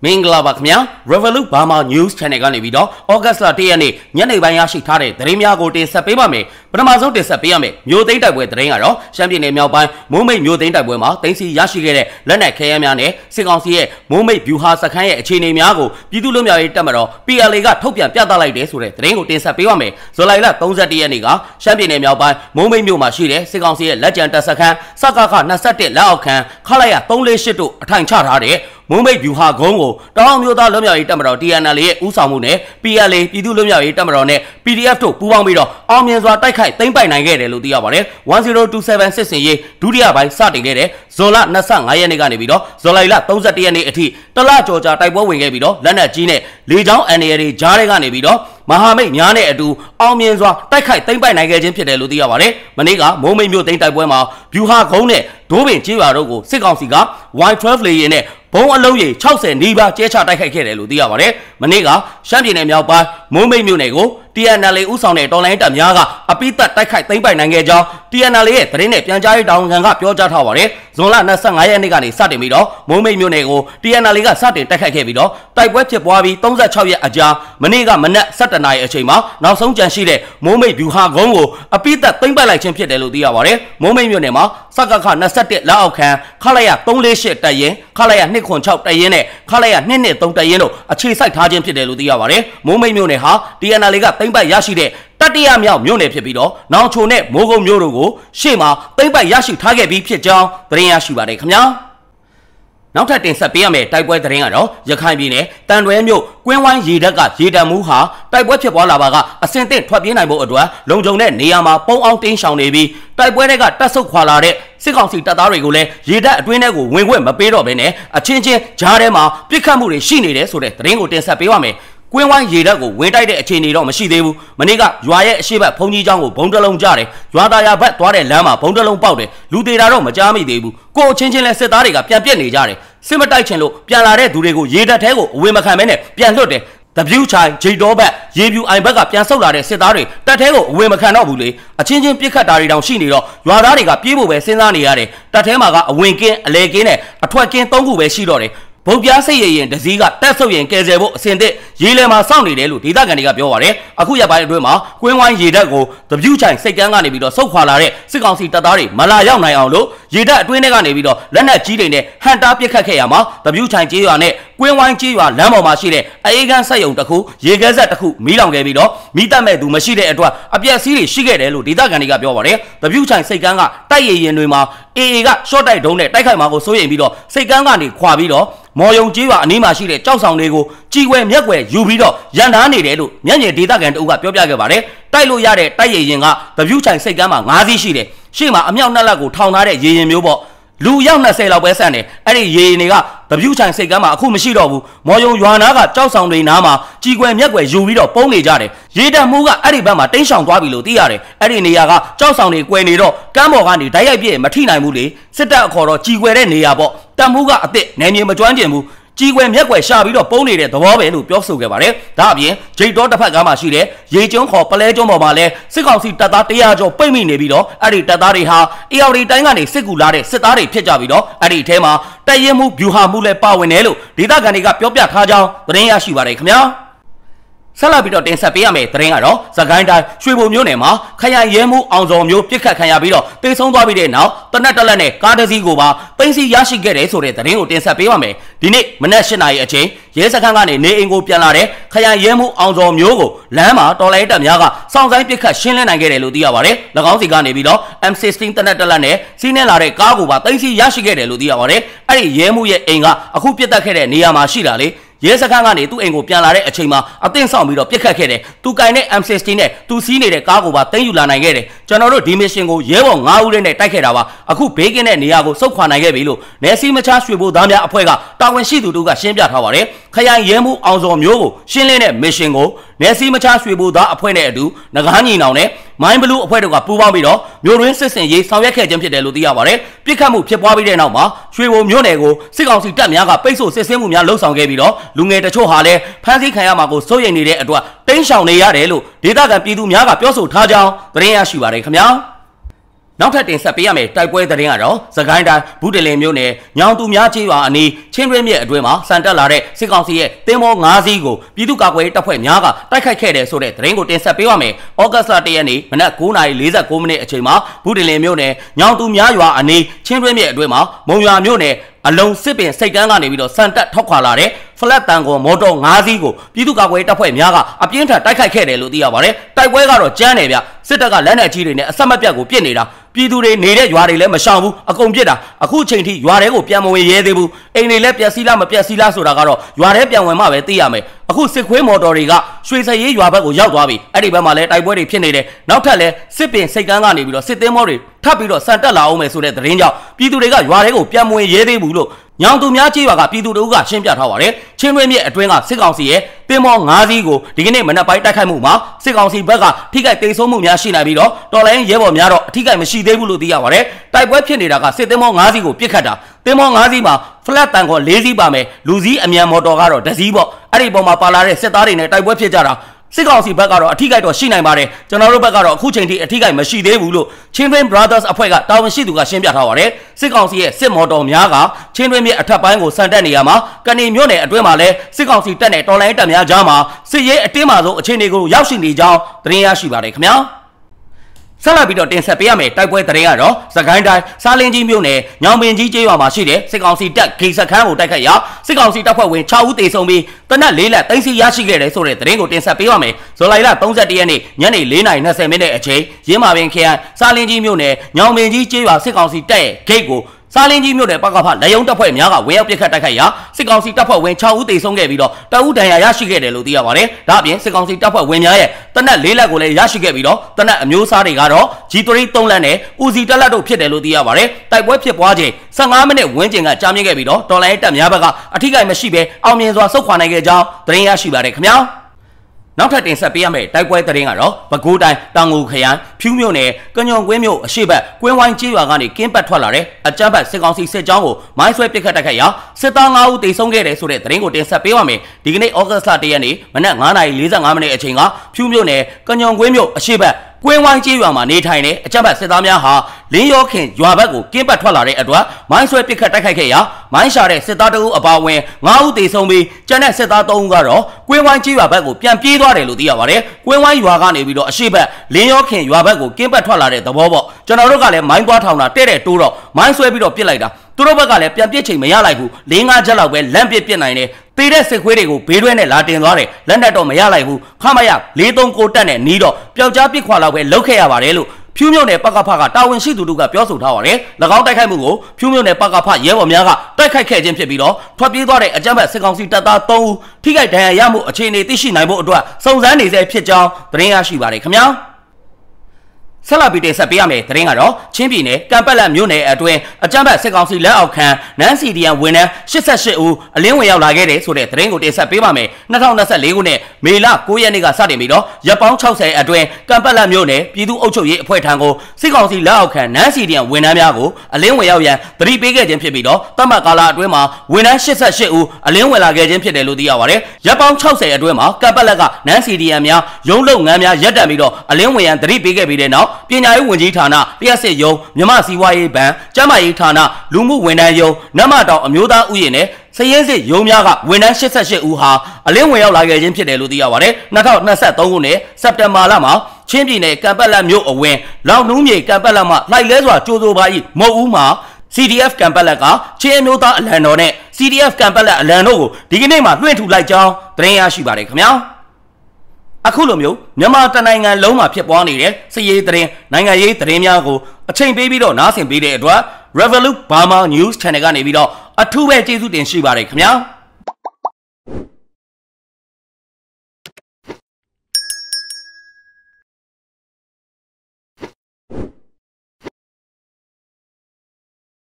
မင်္ဂလာပါခင်ဗျာ Revolut Burma News Channel ကနေပြီးတော့ August လ 1 ရက်နေ့ညနေပိုင်းရရှိထားတဲ့သတင်းများကိုတင်ဆက်ပေးပါမယ်ပထမဆုံးတင်ဆက်ပေးရမယ်မြို့သိမ်းတိုက်ပွဲသတင်းကတော့ရှမ်းပြည်နယ်မြောက်ပိုင်းမိုးမိတ်မြို့သိမ်းတိုက်ပွဲမှာတင်စီရရှိခဲ့တဲ့လက်နက်ခဲယမ်းများနဲ့စစ်ကောင်စီရဲ့မိုးမိတ်ဗျူဟာစခန်းရဲ့အခြေအနေများကိုပြည်သူ့လူမျိုးရေးတပ်မတော် PLA ကထုတ်ပြန်ပြသလိုက်တယ်ဆိုတဲ့သတင်းကိုတင်ဆက်ပေးပါမယ်ဇူလိုင်လ31ရက်နေ့ကရှမ်းပြည်နယ်မြောက်ပိုင်းမိုးမိတ်မြို့မှာရှိတဲ့စစ်ကောင်စီရဲ့လက်ကျန်တပ်စခန်းစကခ21လက်အောက်ခံခလိုက်ရ348တို့အထိုင်ချထားတဲ့မိုးမိတ်ဗျူဟာကုန်းကိုတောင်မျိုးသားလွတ်မြောက်ရေးတပ်မတော် TNL ရဲ့ဦးဆောင်မှုနဲ့ PLA ပြည်သူ့လွတ်မြောက်ရေးတပ်မတော်နဲ့ PDF တို့ပူးပေါင်းပြီးတော့အောင်မြင်စွာတိုက်ခိုက်သိမ်းပိုက်နိုင်ခဲ့တယ်လို့သိရပါတယ်1027စစ်စင်ရေးဒုတိယပိုင်းစတင်ခဲ့တဲ့ဇွန်လ25ရက်နေ့ကနေပြီးတော့ဇူလိုင်လ31ရက်နေ့အထိတလကြော်ကြာတိုက်ပွဲဝင်ခဲ့ပြီးတော့လက်နက်ကြီးနဲ့လေကြောင်း NAD ကြားထဲကနေပြီးတော့မဟာမိတ်များနဲ့အတူအောင်မြင်စွာတိုက်ခိုက်သိမ်းပိုက်နိုင်ခဲ့ခြင်းဖြစ်တယ်လို့သိရပါတယ်။မနေ့ကမိုးမိတ်မြို့သိမ်းတိုက်ပွဲမှာဗျူဟာကုန်းနဲ့ဒိုးပင်ကျေးရွာတို့ကိုစစ်ကောင်စီက Y12 လေယာဉ်နဲ့ဘုံအလုံးရေ60နီးပါးကျဲချတိုက်ခိုက်ခဲ့တယ်လို့သိရပါတယ်။မနေ့ကရှမ်းပြည်နယ်မြောက်ပိုင်းမိုးမိတ်မြို့နယ်ကို TNL ဦးဆောင်တဲ့တော်လိုင်းတပ်များကအပိသက်တိုက်ခိုက်သိမ်းပိုက်နိုင်ခဲ့ကြောင်း TNL ရဲ့သတင်းနဲ့ပြန်ကြားရေးတာဝန်ခံကပြောကြားထားပါတယ်။ဇွန်လ25ရက်နေ့ကနေစတင်ပြီးတော့မိုးမိတ်မြို့နယ်ကို TNL ကစတင်တိုက်ခိုက်ခဲ့ပြီးတော့တိုက်ပွဲဖြစ်ပွားပြီး36ရက်အကြာမနေ့ကမနက်7:00နာရီအချိန်မှာနောက်ဆုံးကြန့်ရှိတဲ့မိုးမိတ်ဗျူဟာကုန်းကိုအပိသက်သိမ်းပိုက်လိုက်ခြင်းဖြစ်တယ်လို့သိရပါတယ်။မိုးမိတ်မြို့နယ်မှာစကခ21လက်အောက်ခံခလိုက်ရ348တပ်ရင်းခလိုက်ရ206တပ်ရင်းနဲ့ခလိုက်ရ223တပ်ရင်းတို့အခြေစိုက်ထားခြင်းဖြစ်တယ်လို့သိရပါတယ်။မိုးမိတ်မြို့နယ်ဟာ TNL ကသိမ်းပိုက်ရရှိတဲ့တတိယမြောက်မြို့နယ်ဖြစ်ပြီးတော့နောင်ချိုနဲ့မိုးကုတ်မြို့တို့ကိုရှေ့မှာသိမ်းပိုက်ရရှိထားခဲ့ပြီးဖြစ်ကြောင်းသတင်းရရှိပါတယ်ခင်ဗျာနောက်ထပ်တင်ဆက်ပေးရမယ့်တိုက်ပွဲသတင်းကတော့ရခိုင်ပြည်နယ်တန်တွဲမြို့ကွင်းဝိုင်းရေတပ်ကရေတပ်မှုဟာတိုက်ပွဲဖြစ်ပွားလာပါကအစင်သင့်ထွက်ပြေးနိုင်ဖို့အတွက်လုံခြုံတဲ့နေရာမှာပုံအောင်တင်းရှောင်နေပြီးတိုက်ပွဲတွေကတက်ဆုတ်ခွာလာတဲ့စစ်ကောင်စီတပ်သားတွေကိုလည်းရေတပ်အတွင်းထဲကိုဝင်ခွင့်မပေးတော့ဘဲနဲ့အချင်းချင်းကြားထဲမှာပြစ်ခတ်မှုတွေရှိနေတယ်ဆိုတဲ့သတင်းကိုတင်ဆက်ပေးပါမယ်ကွင်းဝိုင်းရေတပ်ကိုဝင်တိုက်တဲ့အခြေအနေတော့မရှိသေးဘူး။မနေ့ကရွာရဲ့အရှိတ်ဘုံကြီးကျောင်းကိုဘုံတလုံးကျတယ်။ရွာသားရဘက်သွားတဲ့လမ်းမှာဘုံတလုံးပေါက်တယ်။လူသေးတာတော့မကြားမိသေးဘူး။ကိုအချင်းချင်းလဲစစ်သားတွေကပြန်ပြက်နေကြတယ်။စစ်မတိုက်ချင်လို့ပြန်လာတဲ့သူတွေကိုရေတပ်ထဲကိုအဝင်မခံမဲနဲ့ပြန်လွတ်တယ်။တပြူးချိုင်ဂျိတ်တော်ဘက်ရေပြူအိုင်ဘက်ကပြန်ဆုတ်လာတဲ့စစ်သားတွေတပ်ထဲကိုအဝင်မခံတော့ဘူးလေ။အချင်းချင်းပြစ်ခတ်တာတွေတောင်ရှိနေတော့ရွာသားတွေကပြေးဖို့ပဲစဉ်းစားနေရတယ်။တပ်ထဲမှာကအဝင်ကင်းအလဲကင်းနဲ့အထွက်ကင်း3ခုပဲရှိတော့တယ်။ဘုံပြားစိတ်ရရင်တစည်းကတက်ဆုပ်ရင်ကယ်ဆယ်ဖို့အစင်သစ်ရေလယ်မှာစောင့်နေတယ်လို့ဒေသခံတွေကပြောပါတယ်အခုရပိုင်းအတွင်းမှာကွင်းဝိုင်းရေတပ်ကိုတပြူးချိုင်စိတ်ကန်းကနေပြီးတော့ဆုတ်ခွာလာတဲ့စစ်ကောင်စီတပ်သားတွေမလာရောက်နိုင်အောင်လို့ရေတပ်အတွင်းထဲကနေပြီးတော့လက်နက်ကြီးတွေနဲ့ဟန်တာပစ်ခတ်ခဲ့ရမှာတပြူးချိုင်ကျေးရွာနဲ့ကွင်းဝိုင်းကျေးရွာလမ်းပေါ်မှာရှိတဲ့အေးကန်းဆက်ယုံတစ်ခုရေခဲဆက်တစ်ခုမီးလောင်ခဲ့ပြီးတော့မိတတ်မဲ့သူမရှိတဲ့အတွက်အပြက်စီးတွေရှိခဲ့တယ်လို့ဒေသခံတွေကပြောပါတယ်တပြူးချိုင်စိတ်ကန်းကတိုက်ရရင်တွေမှာAAကရှော့တိုက်ဒုံးနဲ့တိုက်ခိုက်မှာကိုစိုးရိမ်ပြီးတော့စိတ်ကန်းကနေခွာပြီးတော့မော်ယုံကျေးရွာအနီးမှာရှိတဲ့ကြောက်ဆောင်တွေကိုကြီးွယ်မျက်ွယ်ယူပြီးတော့ရန်ထားနေတယ်လို့မျက်မြင်ဒေသခံတအုပ်ကပြောပြခဲ့ပါတယ်တိုက်လို့ရတဲ့တိုက်ရရင်ကတပြူးချိုင်စိတ်ကန်းမှာ9စီးရှိတယ်ရှေ့မှာအမြောက်2လက်ကိုထောင်ထားတဲ့ရေရင်မျိုးပေါ့လူရောက်20လောက်ပဲဆန့်တယ်အဲ့ဒီရေရင်တွေကတပြူးချိုင်စိတ်ကမ်းမှာအခုမရှိတော့ဘူးမော်ယုံရွာနာကကြောက်ဆောင်တွေနားမှာကြီးွယ်မျက်ွယ်ယူပြီးတော့ပုံနေကြတယ်ရေတပ်မှုကအဲ့ဒီဘက်မှာတင်းရှောင်သွားပြီလို့သိရတယ်အဲ့ဒီနေရာကကြောက်ဆောင်တွေကွယ်နေတော့ကမ်းပေါ်ကနေဓာတ်ရိုက်ပြည့်မထိနိုင်ဘူးလေစစ်တပ်အခေါ်တော့ကြီးွယ်တဲ့နေရာပေါ့တပ်မှုကအစ်စ်နယ်မြေမကျွမ်းကျင်ဘူးကြီးွယ်မျက်ွယ်ရှာပြီးတော့ပုံနေတဲ့သဘောပဲလို့ပြောဆိုခဲ့ပါတယ်ဒါအပြင်ဂျိတ်တော်တစ်ဖက်ကမှရှိတဲ့ရေကျွန်းခေါ်ပလဲကျွန်းပေါ်မှာလဲစစ်ကောင်စီတပ်သား100ကျော်ပိတ်မိနေပြီးတော့အဲ့ဒီတပ်သားတွေဟာအေအော်ဒီတိုင်းကနေစစ်ကူလာတဲ့စစ်သားတွေဖြစ်ကြပြီးတော့အဲ့ဒီအထဲမှာတပ်ရင်းမှုဗျူဟာမှုလဲပါဝင်တယ်လို့ဒေသခံတွေကပြောပြထားကြောင်းသတင်းရရှိပါတယ်ခင်ဗျာဆက်လက်ပြီးတော့တင်ဆက်ပေးရမယ့်သတင်းကတော့စကိုင်းတိုင်းရွှေဘိုမြို့နယ်မှာခရိုင်ရဲမှုအောင်စော်မျိုးပြစ်ခတ်ခံရပြီးတော့တိတ်ဆုံးသွားပြီးတဲ့နောက်တနက်တက်လက်နဲ့ကားတစ်စီးကိုပါပိန်းစီရရှိခဲ့တယ်ဆိုတဲ့သတင်းကိုတင်ဆက်ပေးပါမယ်ဒီနေ့မနက်8:00 နာရီအချိန်ရဲစခန်းကနေနေအိမ်ကိုပြန်လာတဲ့ခရိုင်ရဲမှုအောင်စော်မျိုးကိုလမ်းမှာတော်လိုင်းတပ်များကစောင့်ဆိုင်ပြစ်ခတ်ရှင်းလင်းနိုင်ခဲ့တယ်လို့သိရပါတယ်၎င်းစီကနေပြီးတော့ M16 တနက်တက်လက်နဲ့စီးနှင်းလာတဲ့ကားကိုပါပိန်းစီရရှိခဲ့တယ်လို့သိရပါတယ်အဲ့ဒီရဲမှုရဲ့အိမ်ကအခုပြစ်တက်ခဲ့တဲ့နေရာမှာရှိတာလေရဲစခန်းကနေသူ့အိမ်ကိုပြန်လာတဲ့အချိန်မှာအသင့်ဆောင်ပြီးတော့ပြစ်ခတ်ခဲ့တယ်သူကင်တဲ့ M16 နဲ့သူစီးနေတဲ့ကားကိုပါသိမ်းယူလာနိုင်ခဲ့တယ်ကျွန်တော်တို့ဒီမစ်ရှင်ကိုရဲဘော်9ဦးနဲ့တိုက်ခဲ့တာပါအခုဘေးကင်းတဲ့နေရာကိုစုခွာနိုင်ခဲ့ပြီလို့နယ်စီမချရွှေဘိုသားများအဖွဲ့ကတာဝန်ရှိသူတို့ကရှင်းပြထားပါတယ်ခရိုင်ရဲမှုအောင်စော်မျိုးကိုရှင်းလင်းတဲ့မစ်ရှင်ကိုနယ်စီမချရွှေဘိုသားအဖွဲ့နဲ့အတူငကားညီနောင်နဲ့မိုင်းဘလူးအဖွဲ့တို့ကပူးပေါင်းပြီးတော့မြို့တွင်းစစ်စင်ရေးဆောင်ရွက်ခဲ့ခြင်းဖြစ်တယ်လို့သိရပါတယ်ပြစ်ခတ်မှုဖြစ်ပွားပြီးတဲ့နောက်မှာရွှေဘိုမြို့နယ်ကိုစစ်ကောင်စီတပ်များကပိတ်ဆို့စစ်ဆေးမှုများလှုပ်ဆောင်ခဲ့ပြီးတော့လူငယ်တချို့ဟာလည်းဖမ်းဆီးခံရမှာကိုစိုးရိမ်နေတဲ့အတွက်တင်းရှောင်နေရတယ်လို့ဒေသခံပြည်သူများကပြောဆိုထားကြောင်းသတင်းရရှိပါတယ်ခင်ဗျာနောက်ထပ်တင်ဆက်ပေးရမယ့်တိုက်ပွဲသတင်းကတော့စကိုင်းတိုင်းဘူးတလင်မြို့နယ်ညောင်သူများကျေးရွာအနီးချင်းတွင်းမြစ်အတွင်းမှာစံတက်လာတဲ့စစ်ကောင်စီရဲ့တင်းမော9စီးကိုပြည်သူ့ကာကွယ်ရေးတပ်ဖွဲ့များကတိုက်ခိုက်ခဲ့တယ်ဆိုတဲ့သတင်းကိုတင်ဆက်ပေးပါမယ်။ဩဂတ်လ1ရက်နေ့မနက်9:49မိနစ်အချိန်မှာဘူးတလင်မြို့နယ်ညောင်သူများရွာအနီးချင်းတွင်းမြစ်အတွင်းမှာမုံရွာမြို့နယ်အလုံးစစ်ပင်စိတ်ကန်းကနေပြီးတော့စံတက်ထောက်ခွာလာတဲ့ဖလက်တန်ကွန်မော်တော်9စီးကိုပြည်သူ့ကာကွယ်ရေးတပ်ဖွဲ့များကအပြင်းထန်တိုက်ခိုက်ခဲ့တယ်လို့သိရပါတယ်။တိုက်ပွဲကတော့ကြမ်းတယ်ဗျ။စစ်တပ်ကလက်နက်ကြီးတွေနဲ့အဆက်မပြတ်ကိုပစ်နေတာပြည်သူတွေနေတဲ့ရွာတွေလည်းမရှောင်ဘူးအကုန်ပြစ်တာအခုချိန်ထိရွာတွေကိုပြန်မဝင်ရဲသေးဘူးအိမ်တွေလည်းပြက်စီးလားမပြက်စီးလားဆိုတာကတော့ရွာထဲပြန်ဝင်မှပဲသိရမယ်အခုစစ်ခွေးမော်တော်တွေကရွှေစရေးရွာဘက်ကိုရောက်သွားပြီအဲ့ဒီဘက်မှာလည်းတိုက်ပွဲတွေဖြစ်နေတယ်နောက်ထပ်လည်းစစ်ပင်စိတ်ကန်းကနေပြီးတော့စစ်သင်းမောတွေထပ်ပြီးတော့စံတက်လာအောင်မယ်ဆိုတဲ့သတင်းကြောင့်ပြည်သူတွေကရွာတွေကိုပြန်မဝင်ရဲသေးဘူးလို့ညောင်သူများကျေးရွာကပြည်သူတို့ကရှင်းပြထားပါတယ်ချင်းတွင်းမြစ်အတွင်းကစစ်ကောင်စီရဲ့တင်းမော9စီးကိုဒီကနေ့မနက်ပိုင်းတိုက်ခိုက်မှုမှာစစ်ကောင်စီဘက်ကထိခိုက်ဒေဆုံးမှုများရှိနိုင်ပြီးတော့တော်လိုင်းရဲဘော်များတော့အထိခိုက်မရှိသေးဘူးလို့သိရပါတယ်တိုက်ပွဲဖြစ်နေတာကစစ်တင်းမော9စီးကိုပစ်ခတ်တာတင်းမော9စီးမှာဖလက်တန်ခေါ်4စီးပါမယ်လူစည်းအမြန်မော်တော်ကတော့1စီးပေါ့အဲ့ဒီပေါ်မှာပါလာတဲ့စစ်သားတွေနဲ့တိုက်ပွဲဖြစ်ကြတာစစ်ကောင်စီဘက်ကတော့အထိကိတော့ရှိနိုင်ပါတယ်ကျွန်တော်တို့ဘက်ကတော့အခုချိန်ထိအထိကိမရှိသေးဘူးလို့ Chinwin Brothers အဖွဲ့ကတာဝန်ရှိသူကရှင်းပြထားပါတယ်စစ်ကောင်စီရဲ့စစ်မော်တော်များက Chinwin မြစ်အထက်ပိုင်းကိုစံတက်နေရမှာကနေမြို့နယ်အတွင်းမှာလည်းစစ်ကောင်စီတပ်နဲ့တော်လိုင်းတပ်များကြားမှာစစ်ရေးအတင်းမာဆုံးအခြေအနေကိုရောက်ရှိနေကြောင်းသတင်းရရှိပါတယ်ခင်ဗျာဆက်လက်ပြီးတော့တင်ဆက်ပေးရမယ်တိုက်ပွဲသတင်းကတော့စကိုင်းတိုင်းစားလင်းကြီးမြို့နယ်ညောင်ပင်ကြီးကျေးရွာမှာရှိတဲ့စစ်ကောင်စီတပ်ဂိတ်စခန်းကိုတိုက်ခိုက်ရာစစ်ကောင်စီတပ်ဖွဲ့ဝင်6ဦးသေဆုံးပြီးတနက်4လက်သိမ်းဆီးရရှိခဲ့တယ်ဆိုတဲ့သတင်းကိုတင်ဆက်ပေးပါမယ်ဇူလိုင်လ31ရက်နေ့ညနေ4:20မိနစ်အချိန်ရင်းမာပင်ခရိုင်စားလင်းကြီးမြို့နယ်ညောင်ပင်ကြီးကျေးရွာစစ်ကောင်စီတပ်ရဲ့ဂိတ်ကိုစားလင်းကြီးမြို့နယ်ပကဖလက်ယုံတပ်ဖွဲ့များကဝဲရောက်ပစ်ခတ်တိုက်ခိုက်ရာစစ်ကောင်စီတပ်ဖွဲ့ဝင်6ဦးသေဆုံးခဲ့ပြီးတော့တအုပ်ဒဏ်ရာရရှိခဲ့တယ်လို့သိရပါတယ်။ဒါ့အပြင်စစ်ကောင်စီတပ်ဖွဲ့ဝင်များရဲ့တနက်4လက်ကိုလည်းရရှိခဲ့ပြီးတော့တနက်အမျိုးအစားတွေကတော့ G3 3လက်နဲ့ဦးစီတက်လက်တို့ဖြစ်တယ်လို့သိရပါတယ်။တိုက်ပွဲဖြစ်ပွားချိန်15မိနစ်ဝန်းကျင်ကကြာမြင့်ခဲ့ပြီးတော့တော်လိုင်းတပ်များဘက်ကအထိကိမရှိဘဲအောင်မြင်စွာဆုတ်ခွာနိုင်ခဲ့ကြောင်းသတင်းရရှိပါတယ်ခင်ဗျာ။နောက်ထပ်တင်ဆက်ပေးရမယ့်တိုက်ပွဲသတင်းကတော့ပဲခူးတိုင်းတောင်ငူခရိုင်ဖြူးမြို့နယ်ကညွန်ကွင်းမြို့အရှိတ်ကွင်းဝိုင်းကျေးရွာကနေကင်းပတ်ထွက်လာတဲ့အကြမ်းဖက်စစ်ကောင်စီစစ်ကြောင်းကိုမိုင်းဆွဲပစ်ခတ်တိုက်ခိုက်ရာစစ်သား9ဦးသေဆုံးခဲ့တယ်ဆိုတဲ့သတင်းကိုတင်ဆက်ပေးပါမယ်ဒီကနေ့ဩဂတ်လ1ရက်နေ့မနက်9:45မိနစ်အချိန်ကဖြူးမြို့နယ်ကညွန်ကွင်းမြို့အရှိတ်ကွင်းဝိုင်းကျေးရွာမှာနေထိုင်တဲ့အကြမ်းဖက်စစ်သားများဟာလင်းရောခင်ရွာဘက်ကိုကင်းပတ်ထွက်လာတဲ့အတွက်မိုင်းဆွဲပစ်ခတ်တိုက်ခိုက်ခဲ့ရာမိုင်းရှာတဲ့စစ်သားတအုပ်အပါအဝင်9ဦးသေဆုံးပြီးကျန်တဲ့စစ်သား3ဦးကတော့ကွင်းဝိုင်းကျေးရွာဘက်ကိုပြန်ပြေးသွားတယ်လို့သိရပါတယ်။ကွင်းဝိုင်းရွာကနေပြီးတော့အရှိတ်လင်းရောခင်ရွာဘက်ကိုကင်းပတ်ထွက်လာတဲ့သဘောပေါ့ကျွန်တော်တို့ကလည်းမိုင်းသွားထောင်တာတဲ့တိုးတော့မိုင်းဆွဲပြီးတော့ပစ်လိုက်တာသူတို့ဘက်ကလည်းပြန်ပစ်ချိန်မရလိုက်ဘူး4-5ချက်လောက်ပဲလမ်းပစ်နိုင်တယ်တေးတဲ့စစ်ခွေးတွေကိုဘေးတွဲနဲ့လာတင်သွားတယ်လက်နက်တော့မရလိုက်ဘူးခမရ439တက်နဲ့နီးတော့ပျောက်ကြားပစ်ခွာလောက်ပဲလှုပ်ခဲ့ရပါတယ်လို့ဖြူးမြို့နယ်ပကဖကတာဝန်ရှိသူတို့ကပြောဆိုထားပါတယ်၎င်းတိုက်ခိုက်မှုကိုဖြူးမြို့နယ်ပကဖရဲဘော်များကတိုက်ခိုက်ခဲ့ခြင်းဖြစ်ပြီးတော့ထွက်ပြေးသွားတဲ့အကြမ်းဖက်စစ်ကောင်စီတပ်သား3ဦးထိခိုက်ဒဏ်ရာရမှုအခြေအနေသိရှိနိုင်ဖို့အတွက်စုံစမ်းနေဆဲဖြစ်ကြောင်းသတင်းရရှိပါတယ်ခင်ဗျာဆက်လက်ပြီးတင်ဆက်ပေးရမယ့်သတင်းကတော့ချင်းပြည်နယ်ကံပက်လက်မြို့နယ်အတွင်းအကြမ်းဖက်စစ်ကောင်စီလက်အောက်ခံနန်းစီဒီယန်ဝန်ထမ်း88ဦးအလင်းဝင်ရောက်လာခဲ့တယ်ဆိုတဲ့သတင်းကိုတင်ဆက်ပေးပါမယ်2024ခုနှစ်မေလ9ရက်နေ့ကစတင်ပြီးတော့ရက်ပေါင်း60အတွင်းကံပက်လက်မြို့နယ်ပြည်သူ့အုပ်ချုပ်ရေးအဖွဲ့ထံကိုစစ်ကောင်စီလက်အောက်ခံနန်းစီဒီယန်ဝန်ထမ်းများကိုအလင်းဝင်ရောက်ရန်သတိပေးခဲ့ခြင်းဖြစ်ပြီးတော့တမတ်ကာလအတွင်းမှာဝန်ထမ်း88ဦးအလင်းဝင်လာခဲ့ခြင်းဖြစ်တယ်လို့သိရပါတယ်ရက်ပေါင်း60အတွင်းမှာကံပက်လက်ကနန်းစီဒီယန်များရုံးလုပ်ငန်းများရပ်တန့်ပြီးတော့အလင်းဝင်ရန်သတိပေးခဲ့ပြီးတဲ့နောက်ပညာရေးဝန်ကြီးဌာနလျှက်စစ်ရုံးမြမစီဝါရေးဘဏ်ကျန်းမာရေးဌာနလူမှုဝန်ထမ်းရုံးနမတောင်အမျိုးသားဥယျာဉ်နဲ့စည်ရင်းစစ်ရုံးများကဝန်ထမ်း88ဦးဟာအလင်းဝင်ရောက်လာခဲ့ခြင်းဖြစ်တယ်လို့သိရပါတယ်2023ခုနှစ်စက်တင်ဘာလမှာချင်းပြည်နယ်ကံပက်လက်မြို့အဝင်လောင်နှူးမြေကံပက်လက်မှလှိုက်လဲစွာကြိုးစိုးပါ၏မုတ်ဦးမှာ CDF ကံပက်လက်ကချင်းအမျိုးသားအလံတော်နဲ့ CDF ကံပက်လက်အလံတို့ကိုဒီကနေ့မှလွှင့်ထူလိုက်ကြောင်းသတင်းရရှိပါတယ်ခင်ဗျာအခုလိုမျိုးမြန်မာတနိုင်ငံလုံးမှာဖြစ်ပွားနေတဲ့စစ်ရေးသတင်းနိုင်ငံရေးသတင်းများကိုအချိန်ပေးပြီးတော့နားဆင်ပေးတဲ့အတွက် Revolut Burma News Channel ကနေပြီးတော့အထူးပဲကျေးဇူးတင်ရှိပါတယ်ခင်ဗျာ